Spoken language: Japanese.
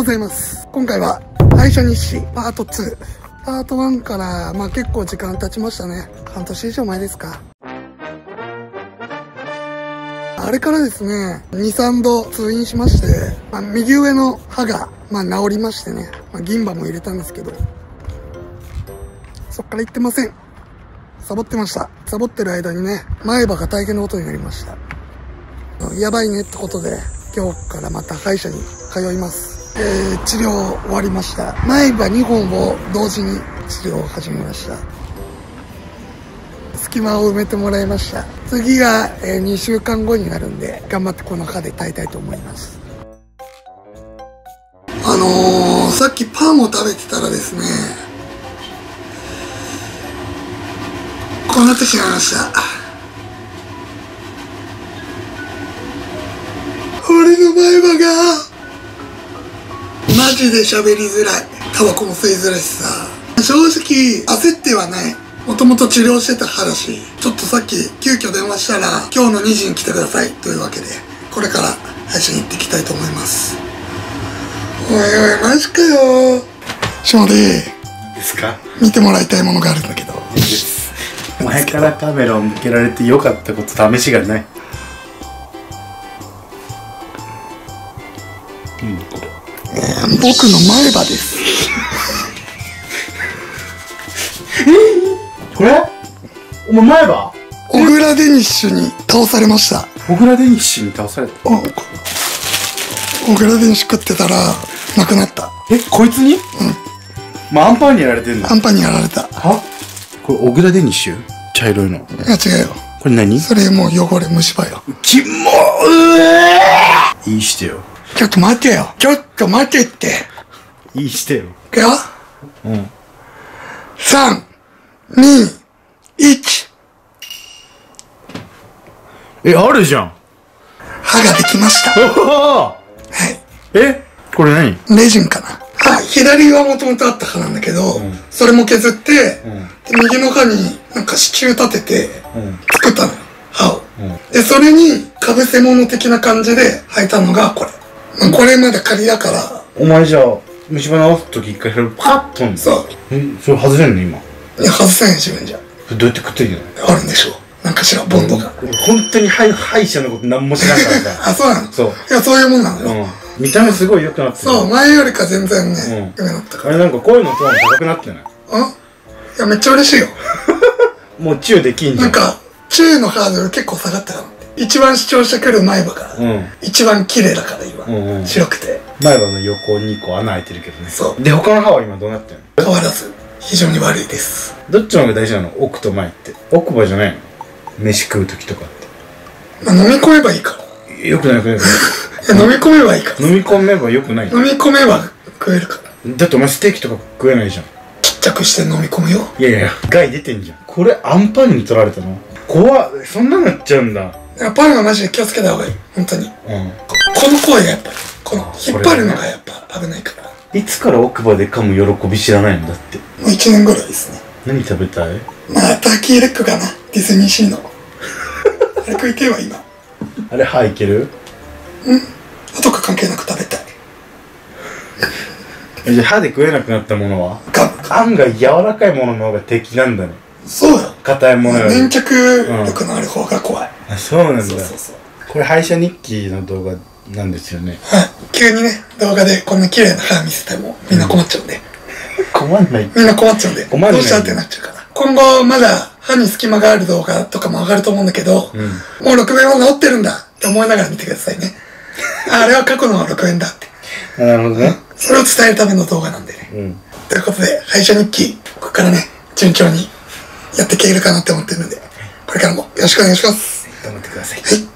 ざいます。今回は歯医者日誌パート2。パート1から結構時間経ちましたね。半年以上前ですか。あれからですね、2、3度通院しまして、右上の歯が治りましてね、銀歯も入れたんですけど、そっから行ってません。サボってました。サボってる間にね、前歯が大変なことになりました。やばいねってことで、今日からまた歯医者に通います。治療終わりました。前歯2本を同時に治療を始めました。隙間を埋めてもらいました。次が2週間後になるんで、頑張ってこの歯で耐えたいと思います。さっきパンを食べてたらですね、こうなってしまいました。俺の前歯がマジで喋りづらい。タバコも吸いづらいしさ。正直焦ってはない。もともと治療してた歯だし、ちょっとさっき急遽電話したら今日の2時に来てくださいというわけで、これから歯医者に行ってきたいと思います。おいおいマジかよ。勝利ですか。 見てもらいたいものがあるんだけど。 前からカメラを向けられてよかったこと試しがない。 僕の前歯です。 これお前前歯小倉デニッシュに倒されました。 小倉デニッシュに倒された。 小倉デニッシュ食ってたらなくなった。 こいつに？アンパンにやられてんの？ アンパンにやられた。 は？これ小倉デニッシュ？茶色いの。いや違うよ。 これ何？ それもう汚れ虫歯よ。 キモいいしてよ。 ちょっと待てよ。ちょっと待てって。 いいしてよ。 いくよ。3、2、1。 あるじゃん。 歯ができました。はい。 これ何？ レジンかな。左はもともとあった歯なんだけど、それも削って、右の歯になんか支柱立てて、作ったのよ、歯を。で、それに、かぶせ物的な感じで履いたのがこれ。これまだ仮だから。 お前じゃあ、虫歯直すとき一回それパッとんの？そう。それ外せんの今？いや、 外せない自分じゃ。 どうやってくっついてるの？ あるんでしょう。なんかしら、ボンドが。 本当に歯医者のこと何も知らんからさ。 そうなの？そう。いや、そういうもんなのよ。見た目すごい良くなってる。そう、前よりか全然ね、良くなったから。 なんか声のトーン高くなってない？いや、めっちゃ嬉しいよ。 もうチューできんじゃん。 なんか、チューのハードル結構下がったから。一番主張してくる前歯が、一番綺麗だから今。白くて。前歯の横2個穴開いてるけどね。そう。で、他の歯は今どうなってるの？変わらず、非常に悪いです。どっちの方が大事なの？奥と前って。奥歯じゃないの？飯食う時とかって。飲み込めばいいから。よくないよくない。飲み込めばいいから。飲み込めばよくない。飲み込めば食えるから。だってお前ステーキとか食えないじゃん。ちっちゃくして飲み込むよ。いやいや、害出てんじゃん。これアンパンに取られたの？怖っ。そんなのなっちゃうんだ。パンはマジで気をつけた方がいい。本当に。この声がやっぱり、この引っ張るのがやっぱ危ないから。いつから奥歯で噛む喜び知らないんだって。もう1年ぐらいですね。何食べたい？ターキーレッグかな。ディズニーシーの。あれ食いてえわ今。あれ歯いける？後か関係なく食べたい。じゃあ歯で食えなくなったものは？案外柔らかいものの方が敵なんだね。そうよ。硬いものより粘着力のある方が怖い。そうなんだ。これ歯医者日記の動画なんですよね。はい。急にね、動画でこんな綺麗な歯見せてもみんな困っちゃうんで。困んない。みんな困っちゃうんで。どうしたってなっちゃうから。今後まだ歯に隙間がある動画とかも上がると思うんだけど、もう6面は治ってるんだって思いながら見てくださいね。あれは過去の6面だって。なるほどね。それを伝えるための動画なんでね。ということで、歯医者日記、ここからね、順調にやっていけるかなって思ってるので、これからもよろしくお願いします。頑張ってください。はい。